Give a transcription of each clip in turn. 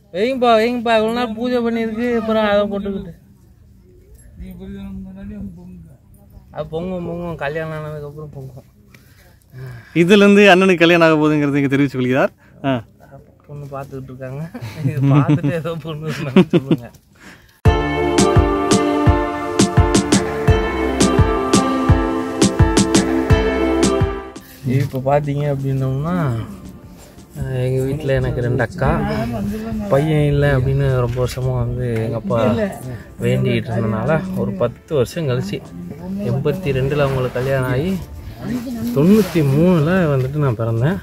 வைங்கப்பா இவ்வளோ நாள் பூஜை பண்ணியிருக்கு அப்புறம் அதை போட்டுக்கிட்டு அது பொங்கும் கல்யாணம் ஆனதுக்கப்புறம் பொங்கும். இதுலேருந்து அண்ணனுக்கு கல்யாணம் ஆக போகுதுங்கிறது இங்கே தெரிவிச்சு கொள்கிறார். பொண்ணு பார்த்துக்கிட்டு இருக்காங்க, இது பார்த்துட்டு ஏதோ பொண்ணு சொல்லுங்க. இப்போ பார்த்தீங்க அப்படின்னோம்னா எங்கள் வீட்டில் எனக்கு 2 அக்கா, பையன் இல்லை அப்படின்னு ரொம்ப வருஷமாக வந்து எங்கள் அப்பா வேண்டிகிட்டு இருந்தனால ஒரு 10 வருஷம் கழிச்சு 82 அவங்களுக்கு கல்யாணம் ஆகி 93 வந்துட்டு நான் பிறந்தேன்.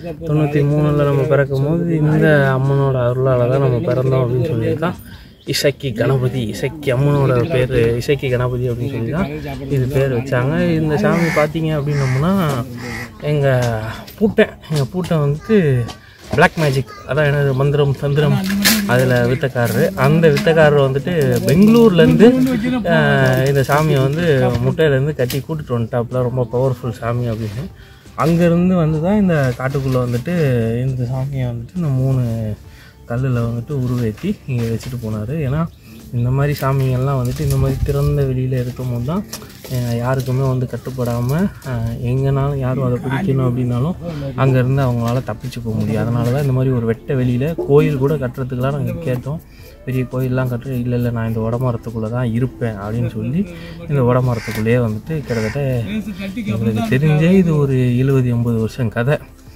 93 நம்ம பிறக்கும் போது இந்த அம்மனோட அருளால் தான் நம்ம பிறந்தோம் அப்படின்னு சொல்லியிருக்கான். இசக்கி கணபதி, இசக்கி அம்மனோட பேர் இசக்கி கணபதி அப்படின்னு சொல்லி தான் இது பேர் வச்சாங்க. இந்த சாமி பார்த்தீங்க அப்படின்னோம்னா எங்கள் பூட்டன் வந்துட்டு பிளாக் மேஜிக், அதான் என்னது மந்திரம் தந்திரம் அதில் வித்தக்காரரு. அந்த வித்தக்காரர் வந்துட்டு பெங்களூர்லேருந்து இந்த சாமியை வந்து முட்டையிலேருந்து கட்டி கூட்டிகிட்டு வந்துட்டாப்புல, ரொம்ப பவர்ஃபுல் சாமி அப்படின்னு. அங்கேருந்து வந்து தான் இந்த காட்டுக்குள்ளே வந்துட்டு இந்த சாமியை வந்துட்டு இந்த 3 கல்லில் வந்துட்டு உருவேற்றி இங்கே வச்சுட்டு போனார். ஏன்னா இந்த மாதிரி சாமிங்கள்லாம் வந்துட்டு இந்த மாதிரி திறந்த வெளியில் இருக்கும் போது தான் யாருக்குமே வந்து கட்டுப்படாமல் எங்கேனாலும் யாரும் அதை பிடிக்கணும் அப்படின்னாலும் அங்கேருந்து அவங்களால தப்பிச்சு போக முடியும். அதனால தான் இந்த மாதிரி ஒரு வெட்ட வெளியில் கோயில் கூட கட்டுறதுக்கெலாம் நாங்கள் கேட்டோம். பெரிய கோயிலெலாம் கட்டுற இல்லை நான் இந்த உடமரத்துக்குள்ளே தான் இருப்பேன் அப்படின்னு சொல்லி இந்த உடமரத்துக்குள்ளேயே வந்துட்டு கிட்டத்தட்ட எங்களுக்கு தெரிஞ்சே இது ஒரு 70-80 வருஷம் கதை.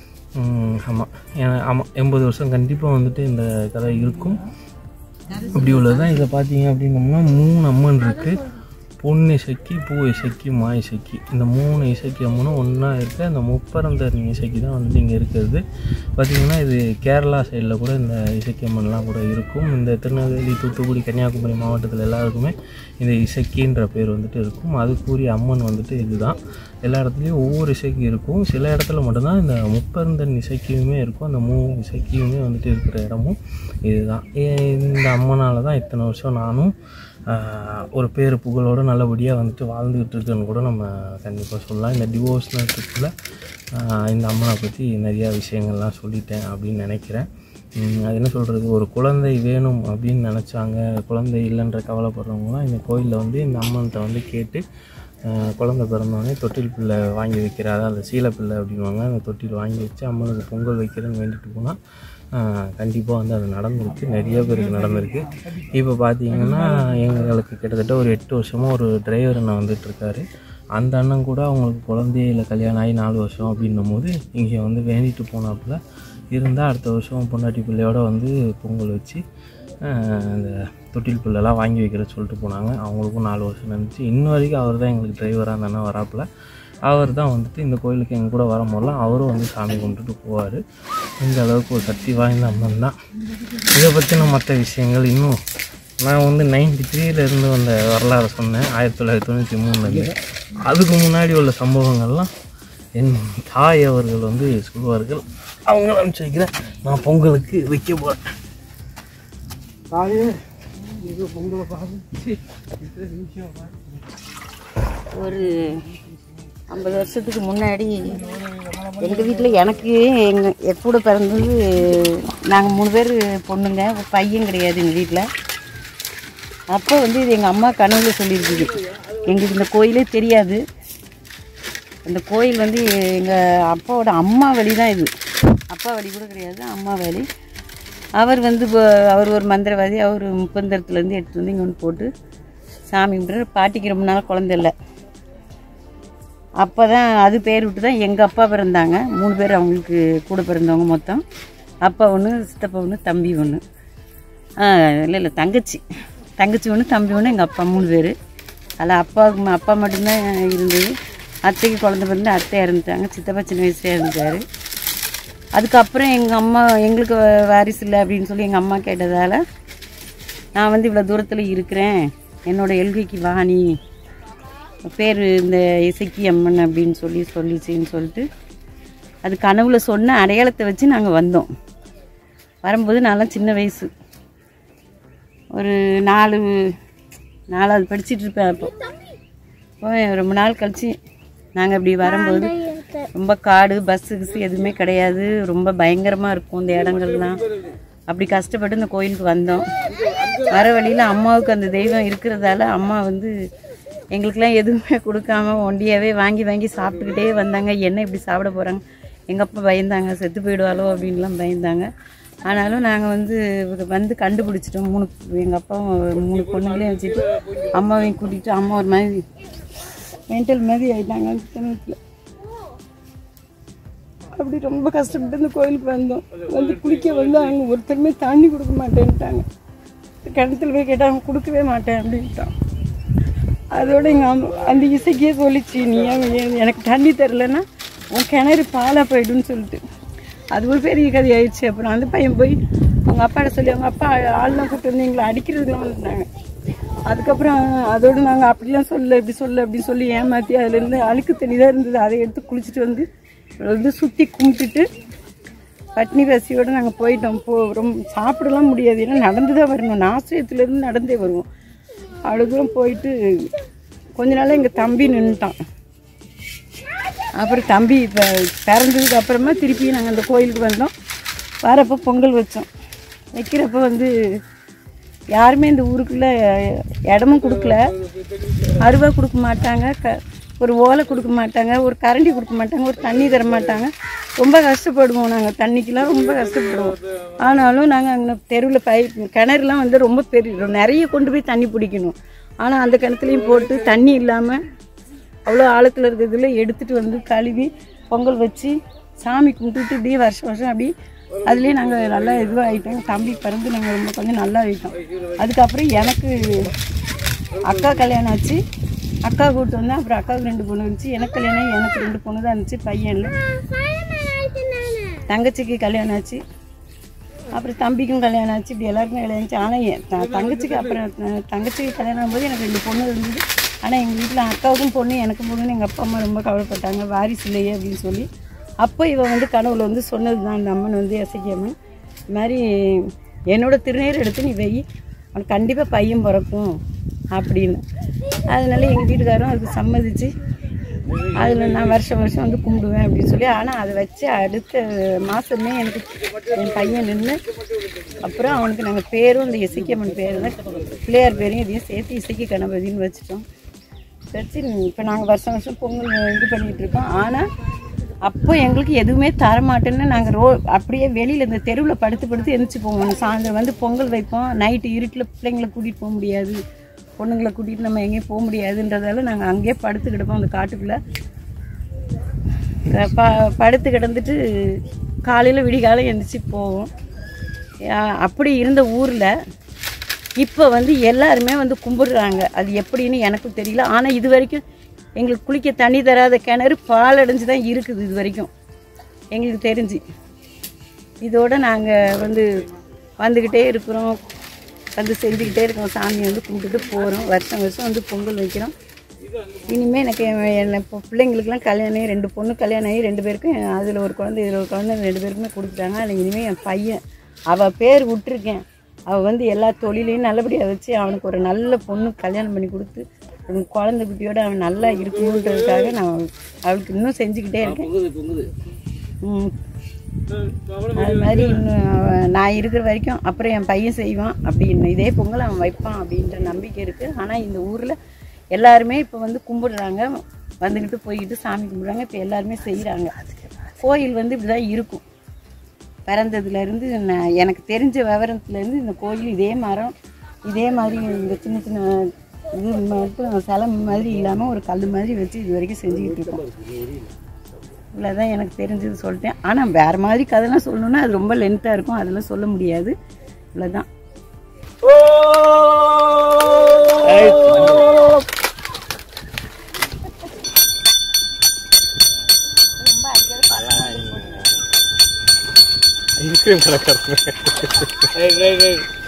ஆமாம் 80 வருஷம் கண்டிப்பாக வந்துட்டு இந்த கதை இருக்கும். இப்படி உள்ளது தான். இதை பார்த்தீங்க அப்படின்னோம்னா 3 அம்மன் இருக்குது. பொன் இசக்கி, பூ இசக்கி, மா இசக்கி, இந்த 3 இசக்கி அம்மனும் ஒன்றா இருக்க அந்த முப்பரந்தர் இசக்கி தான் வந்துட்டு இங்கே இருக்கிறது. பார்த்திங்கன்னா இது கேரளா சைடில் கூட இந்த இசக்கி அம்மன்லாம் கூட இருக்கும். இந்த திருநெல்வேலி, தூத்துக்குடி, கன்னியாகுமரி மாவட்டத்தில் எல்லாருக்குமே இந்த இசக்கின்ற பேர் வந்துட்டு இருக்கும். அதுக்குரிய அம்மன் வந்துட்டு இதுதான். எல்லா இடத்துலையும் ஒவ்வொரு இசைக்கு இருக்கும். சில இடத்துல மட்டும்தான் இந்த முப்பரந்தன் இசைக்கியுமே இருக்கும். அந்த 3 இசைக்கியுமே வந்துட்டு இருக்கிற இடமும் இதுதான். இந்த அம்மனால் தான் இத்தனை வருஷம் நானும் ஒரு பேர் புகழோடு நல்லபடியாக வந்துட்டு வாழ்ந்துக்கிட்டு இருக்குன்னு கூட நம்ம கண்டிப்பாக சொல்லலாம். இந்த டிவோர்ஸ்னல் ட்ரிப்பில் இந்த அம்மனை பற்றி நிறையா விஷயங்கள்லாம் சொல்லிட்டேன் அப்படின்னு நினைக்கிறேன். அது என்ன சொல்கிறது, ஒரு குழந்தை வேணும் அப்படின்னு நினச்சாங்க, குழந்தை இல்லைன்ற கவலைப்படுறவங்களாம் இந்த கோயிலில் வந்து இந்த அம்மன்கிட்ட வந்து கேட்டு குழந்தை பிறந்தோடனே தொட்டில் பிள்ளை வாங்கி வைக்கிற, அதாவது சீலப்பிள்ளை அப்படின்வாங்க, அந்த தொட்டில் வாங்கி வச்சு அம்மனுக்கு பொங்கல் வைக்கிறேன்னு வேண்டிட்டு போனால் கண்டிப்பாக வந்து அது நடந்திருக்கு. நிறைய பேருக்கு நடந்திருக்கு. இப்போ பார்த்தீங்கன்னா எங்களுக்கு கிட்டத்தட்ட ஒரு 8 வருஷமாக ஒரு டிரைவர் அண்ணன் வந்துட்டுருக்காரு. அந்த அண்ணன் கூட அவங்களுக்கு குழந்தையே இல்லை, கல்யாணம் ஆகி 4 வருஷம் அப்படின்னும் போது இங்கே வந்து வேண்டிட்டு போனாப்புல இருந்தால் அடுத்த வருஷம் பொண்டாட்டி பிள்ளையோடு வந்து பொங்கல் வச்சு அந்த தொட்டில் பிள்ளைலாம் வாங்கி வைக்கிறத சொல்லிட்டு போனாங்க. அவங்களுக்கும் 4 வருஷம் இருந்துச்சு. இன்ன வரைக்கும் அவர் தான் எங்களுக்கு டிரைவராக அந்த அண்ணன் வராப்பில். அவர் தான் வந்துட்டு இந்த கோயிலுக்கு எங்கள் கூட வரும்போதெல்லாம் அவரும் வந்து சாமி கும்பிட்டுட்டு போவார். இந்த அளவுக்கு ஒரு சக்தி வாய்ந்த அம்மன் தான். இதை பற்றின மற்ற விஷயங்கள் இன்னும் நான் வந்து 93 வந்த வரலாறு சொன்னேன், 1993 அதுக்கு முன்னாடி உள்ள சம்பவங்கள்லாம் என் தாய் அவர்கள் வந்து சொல்லுவார்கள். அவங்கள அனுப்பிச்சு வைக்கிறேன், நான் பொங்கலுக்கு வைக்க போகிறேன். ஒரு 50 வருஷத்துக்கு முன்னாடி எங்கள் வீட்டில் எனக்கு எங்கள் கூட பிறந்தது நாங்கள் 3 பேர் பொண்ணுங்க, ஒரு பையன் கிடையாது எங்கள் வீட்டில். அப்போ வந்து இது எங்கள் அம்மா கனவுல சொல்லியிருக்குது. எங்களுக்கு இந்த கோயிலே தெரியாது. அந்த கோயில் வந்து எங்கள் அப்பாவோட அம்மா வழி தான். இது அப்பா வழி கூட கிடையாது, அம்மா வழி. அவர் வந்து அவர் ஒரு மந்திரவாதி. அவர் முப்பந்தரத்துலேருந்து எடுத்து வந்து இங்கே வந்து போட்டு சாமி கும்பிட்ற. பாட்டிக்கு ரொம்ப நாள் குழந்தை இல்லை. அப்போ தான் அது பேர் விட்டு தான் எங்கள் அப்பா பிறந்தாங்க. 3 பேர் அவங்களுக்கு கூட பிறந்தவங்க மொத்தம். அப்பா ஒன்று, சித்தப்பா ஒன்று, தம்பி ஒன்று. இல்லை தங்கச்சி ஒன்று, தம்பி ஒன்று, எங்கள் அப்பா 3 பேர். அதில் அப்பா மட்டும்தான் இருந்தது. அத்தைக்கு குழந்தை பிறந்து அத்தை இறந்துட்டாங்க. சித்தப்பா சின்ன வயசுலேயே இறந்துட்டார். அதுக்கப்புறம் எங்கள் அம்மா எங்களுக்கு வாரிசு இல்லை அப்படின்னு சொல்லி எங்கள் அம்மா கேட்டதால் நான் வந்து இவ்வளோ தூரத்தில் இருக்கிறேன், என்னோடய எல்விக்கு வாணி பேர் இந்த இசக்கி அம்மன் அப்படின்னு சொல்லிச்சின்னு சொல்லிட்டு அது கனவுல சொன்ன அடையாளத்தை வச்சு நாங்கள் வந்தோம். வரும்போது நான்லாம் சின்ன வயசு, ஒரு 4வது படிச்சுட்டு இருப்பேன். அப்போ ரொம்ப நாள் கழிச்சு நாங்கள் இப்படி வரும்போது ரொம்ப காடு, பஸ்ஸு எதுவுமே கிடையாது. ரொம்ப பயங்கரமாக இருக்கும் இந்த இடங்கள்லாம். அப்படி கஷ்டப்பட்டு இந்த கோயிலுக்கு வந்தோம். வர வழியில் அம்மாவுக்கு அந்த தெய்வம் இருக்கிறதால அம்மா வந்து எங்களுக்கெல்லாம் எதுவுமே கொடுக்காம ஒண்டியாவே வாங்கி வாங்கி சாப்பிட்டுக்கிட்டே வந்தாங்க. என்ன இப்படி சாப்பிட போகிறாங்க, எங்கள் அப்பா பயந்தாங்க, செத்து போயிடுவாளோ அப்படின்லாம் பயந்தாங்க. ஆனாலும் நாங்கள் வந்து கண்டுபிடிச்சிட்டோம். எங்கள் அப்பா 3 பொண்ணுங்களையும் வச்சுட்டு அம்மாவையும் கூட்டிகிட்டு அம்மா ஒரு மாதிரி மென்டல் மாதிரி ஆகிட்டாங்க அந்த சமயத்தில். அப்படி ரொம்ப கஷ்டப்பட்டு இந்த கோயிலுக்கு வந்தோம். வந்து குளிக்க வந்து அவங்க ஒருத்தருமே தண்ணி கொடுக்க மாட்டேன்ட்டாங்க. கிணத்துல போய் கேட்டால் அவங்க கொடுக்கவே மாட்டேன் அப்படின்ட்டான். அதோட எங்கள் அந்த இசைக்கே சொல்லிச்சு, நீ எனக்கு தண்ணி தரலன்னா உன் கிணறு பாலாக போய்டுன்னு சொல்லிட்டு அது ஒரு பெரிய கதை ஆயிடுச்சு. அப்புறம் அந்த பையன் போய் அவங்க அப்பாட்ட சொல்லி அவங்க அப்பா ஆள்லாம் கூப்பிட்டு வந்து எங்களை அடிக்கிறதுலாம் வந்துட்டாங்க. அதுக்கப்புறம் அதோடு நாங்கள் அப்படிலாம் சொல்ல இப்படி சொல்ல அப்படின்னு சொல்லி ஏமாற்றி அதுலேருந்து அழுக்கு தண்ணி தான் இருந்தது. அதை எடுத்து குளிச்சுட்டு வந்து சுற்றி கும்பிட்டுட்டு பட்னி பசியோடு நாங்கள் போயிட்டோம். ரொம்ப சாப்பிடலாம் முடியாது, ஏன்னா நடந்து தான் வரணும். நாசிரியத்துலேருந்து நடந்தே வருவோம். அவ்வளோ தூரம் போயிட்டு கொஞ்ச நாள் எங்கள் தம்பி நின்றுட்டான். அப்புறம் தம்பி இப்போ பிறந்ததுக்கு அப்புறமா திருப்பி நாங்கள் அந்த கோயிலுக்கு வந்தோம். வரப்போ பொங்கல் வச்சோம். வைக்கிறப்ப யாருமே இந்த ஊருக்குள்ளே இடமும் கொடுக்கல, அருவா கொடுக்க மாட்டாங்க, ஒரு ஓலை கொடுக்க மாட்டாங்க, ஒரு கரண்டி கொடுக்க மாட்டாங்க, ஒரு தண்ணி தர மாட்டாங்க. ரொம்ப கஷ்டப்படுவோம் நாங்கள், தண்ணிக்கெலாம் ரொம்ப கஷ்டப்படுவோம். ஆனாலும் நாங்கள் அங்கே தெருவில் கிணறுலாம் ரொம்ப பெரிய நிறைய கொண்டு போய் தண்ணி பிடிக்கணும். ஆனால் அந்த கிணத்துலையும் போட்டு தண்ணி இல்லாமல் அவ்வளோ ஆழத்தில் இருக்கிறதுல எடுத்துகிட்டு கழுவி பொங்கல் வச்சு சாமி கும்பிட்டுட்டு இப்படியே வருஷம் அப்படி அதுலேயே நாங்கள் நல்லா இதுவாக ஆகிட்டோம். தம்பி பிறந்து நாங்கள் கொஞ்சம் நல்லா ஆகிட்டோம். அதுக்கப்புறம் எனக்கு அக்கா கல்யாணம் ஆச்சு. அக்கா கூப்பிட்டு வந்தேன். அப்புறம் அக்காவுக்கு 2 பொண்ணு இருந்துச்சு. எனக்கு கல்யாணம் எனக்கு 2 பொண்ணு தான் இருந்துச்சு, பையன் இல்லை. தங்கச்சிக்கு கல்யாணம் ஆச்சு. அப்புறம் தம்பிக்கும் கல்யாணம் ஆச்சு. இப்படி எல்லாருக்குமே கல்யாணம் ஆச்சு. ஆனால் தங்கச்சிக்கு கல்யாணம் ஆகும்போது எனக்கு 2 பொண்ணு இருந்தது. ஆனால் எங்கள் வீட்டில் அக்காவுக்கும் பொண்ணு எனக்கும் பொண்ணுன்னு எங்கள் அப்பா அம்மா ரொம்ப கவலைப்பட்டாங்க, வாரிசு இல்லையே அப்படின்னு சொல்லி. அப்போ இவன் கனவுல சொன்னது தான் அந்த அம்மன் இசக்கி அம்மன், இது மாதிரி என்னோடய திருநீர் எடுத்து நீ வெய், அவனுக்கு கண்டிப்பாக பையன் பிறக்கும் அப்படின்னு. அதனால எங்கள் வீட்டுக்காரரும் அதுக்கு சம்மதிச்சு அதில் நான் வருஷம் கும்பிடுவேன் அப்படின்னு சொல்லி. ஆனால் அதை வச்சு அடுத்த மாதமே எனக்கு என் பையன் நின்று அப்புறம் அவனுக்கு நாங்கள் பேரும் இந்த இசக்கி அம்மன் பேர் தான், பிள்ளையார் பேரையும் இதையும் சேர்த்து இசக்கி கணபதினு வச்சுட்டோம். வச்சு இப்போ நாங்கள் வருஷம் பொங்கல் இது பண்ணிகிட்ருக்கோம். ஆனால் அப்போ எங்களுக்கு எதுவுமே தரமாட்டேன்னு நாங்கள் அப்படியே வெளியில் இந்த தெருவில் படுத்து எழுந்திரிச்சு போவோம். சாயந்தரம் பொங்கல் வைப்போம். நைட்டு இருட்டில் பிள்ளைங்களை கூட்டிகிட்டு போக முடியாது, பொண்ணுங்களை கூட்டிகிட்டு நம்ம எங்கேயும் போக முடியாதுன்றதால நாங்கள் அங்கேயே படுத்து கிடப்போம். அந்த காட்டுக்குள்ளே படுத்து கிடந்துட்டு காலையில் விடிகாலம் எழுந்திரிச்சு போவோம். அப்படி இருந்த ஊரில் இப்போ எல்லாருமே கும்பிடுறாங்க. அது எப்படின்னு எனக்கும் தெரியல. ஆனால் இது வரைக்கும் எங்களுக்கு குளிக்க தண்ணி தராத கிணறு பால் அடைஞ்சு தான் இருக்குது இது வரைக்கும் எங்களுக்கு தெரிஞ்சு. இதோடு நாங்கள் வந்துக்கிட்டே இருக்கிறோம், செஞ்சுக்கிட்டே இருக்கோம். சாமி கும்பிட்டுட்டு போகிறோம். வருஷம் பொங்கல் வைக்கிறோம். இனிமேல் எனக்கு இப்போ பிள்ளைங்களுக்குலாம் கல்யாணம் 2 பொண்ணு கல்யாணம் ஆகி 2 பேருக்கும் அதில் ஒரு குழந்தை இதில் ஒரு குழந்தை 2 பேருக்குமே கொடுத்துட்டாங்க. அதில் இனிமேல் என் பையன் அவள் பேர் விட்டுருக்கேன். அவள் எல்லா தொழிலையும் நல்லபடியாக வச்சு அவனுக்கு ஒரு நல்ல பொண்ணு கல்யாணம் பண்ணி கொடுத்து குழந்தை குட்டியோடு அவன் நல்லா இருக்கணுன்றதுக்காக நான் அவளுக்கு இன்னும் செஞ்சுக்கிட்டே இருக்கேன். அது மாதிரி இன்னும் நான் இருக்கிற வரைக்கும் அப்புறம் என் பையன் செய்வான் அப்படின்னு, இதே பொங்கல் அவன் வைப்பான் அப்படின்ற நம்பிக்கை இருக்குது. ஆனால் இந்த ஊரில் எல்லாருமே இப்போ கும்பிடுறாங்க, வந்துக்கிட்டு போய்கிட்டு சாமி கும்பிடுறாங்க. இப்போ எல்லாருமே செய்கிறாங்க. கோயில் இப்படி தான் இருக்கும். பிறந்ததுலேருந்து எனக்கு தெரிஞ்ச விவரத்துலேருந்து இந்த கோயில் இதே மரம் இதே மாதிரி இந்த சின்ன சின்ன இது மட்டும் சிலை மாதிரி இல்லாமல் ஒரு கல் மாதிரி வச்சு இது வரைக்கும் செஞ்சுக்கிட்டு இருக்கோம். இவ்வளோதான் எனக்கு தெரிஞ்சது சொல்லிட்டேன். ஆனால் வேறு மாதிரி கதைலாம் சொல்லணுன்னா அது ரொம்ப லென்த்தாக இருக்கும், அதெல்லாம் சொல்ல முடியாது. இவ்வளோதான். ஐஸ்கிரீம் கலக்கறது